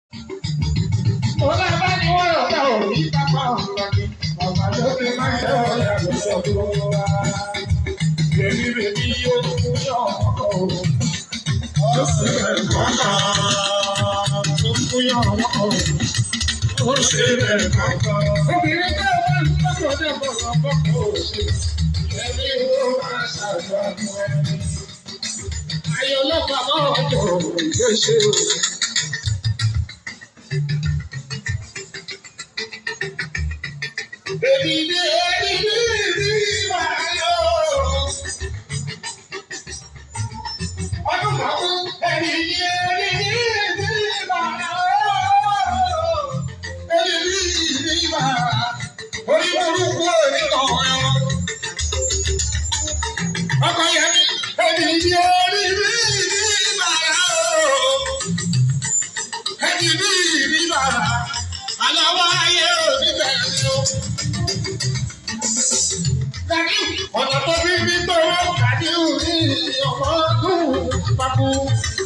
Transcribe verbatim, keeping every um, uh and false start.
Ọlá bá ní wọ́n rọ̀ dá òní pápá ọ̀gbọ̀n ni. Bàbá lókè máa ń tẹ́ ọ̀yà lọ́sọ̀ tó wá. Bèbí bèbí yóò kú yọ̀ ọ́. Ó sì bẹ̀rẹ̀ kọ́kọ́. Ó kú yọ̀ ọ́. Ó sì bẹ̀rẹ̀ kọ́kọ́. Obìnrin bẹ́ẹ̀ bá ń tọ́jú ọdẹ bọ̀rọ̀ bọ́kọ̀ òṣè. Ẹni ó máa ṣàjọ àmọ́ ẹni. Ayọ̀ ọlọ́pàá máa ń jọ ìgbésẹ̀ o. Baby, baby, baby, my love. Ọdún mọ́kú, baby, baby, baby, my love. Baby, baby, my love. Orí burúkú òní kọ̀ọ̀kan. Ọkọ yẹn ní, baby, baby, baby, my love. Baby, baby, my love. Aláwọ̀ ayé òní bẹ̀rẹ̀ ni o. Ọ̀nà tó bí bí tó wọ́n kàdé òní ọmọ ọdún papò.